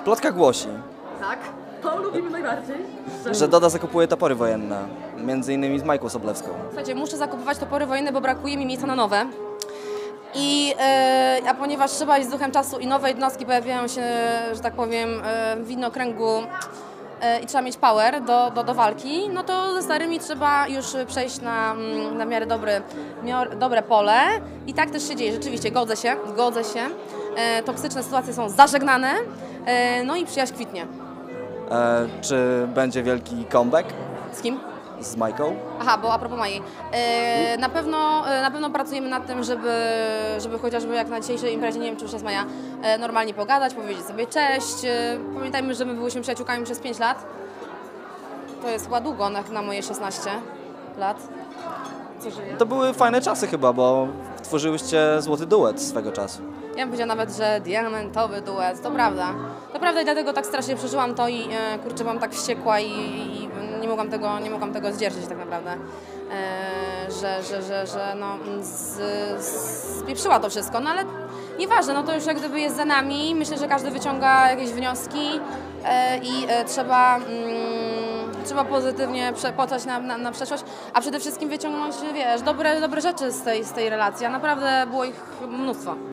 Plotka głosi, Tak, to lubimy najbardziej. że Doda zakupuje topory wojenne, między innymi z Majką Soblewską. Słuchajcie, muszę zakupywać topory wojenne, bo brakuje mi miejsca na nowe. A ponieważ trzeba iść z duchem czasu i nowe jednostki pojawiają się, że tak powiem, w widnokręgu i trzeba mieć power do walki, no to ze starymi trzeba już przejść na miarę dobre pole. I tak też się dzieje, rzeczywiście, godzę się. Toksyczne sytuacje są zażegnane, no i przyjaźń kwitnie. Czy będzie wielki comeback Z kim? z Majką? Aha, bo a propos Mai. Na pewno pracujemy nad tym, żeby chociażby jak na dzisiejszej imprezie, nie wiem czy już jest Maja, normalnie pogadać, powiedzieć sobie cześć. Pamiętajmy, że my byłyśmy przyjaciółkami przez 5 lat. To jest chyba długo na moje 16 lat. Co żyje? To były fajne czasy chyba, bo tworzyłyście złoty duet swego czasu. Ja bym powiedziała nawet, że diamentowy duet, to prawda. To prawda i dlatego tak strasznie przeżyłam to i kurczę, byłam tak wściekła i nie mogłam tego zdzierżyć tak naprawdę. Że no, spieprzyła to wszystko, no ale nieważne, no to już jak gdyby jest za nami. Myślę, że każdy wyciąga jakieś wnioski i trzeba pozytywnie patrzeć na przeszłość, a przede wszystkim wyciągnąć, wiesz, dobre rzeczy z tej relacji, a naprawdę było ich mnóstwo.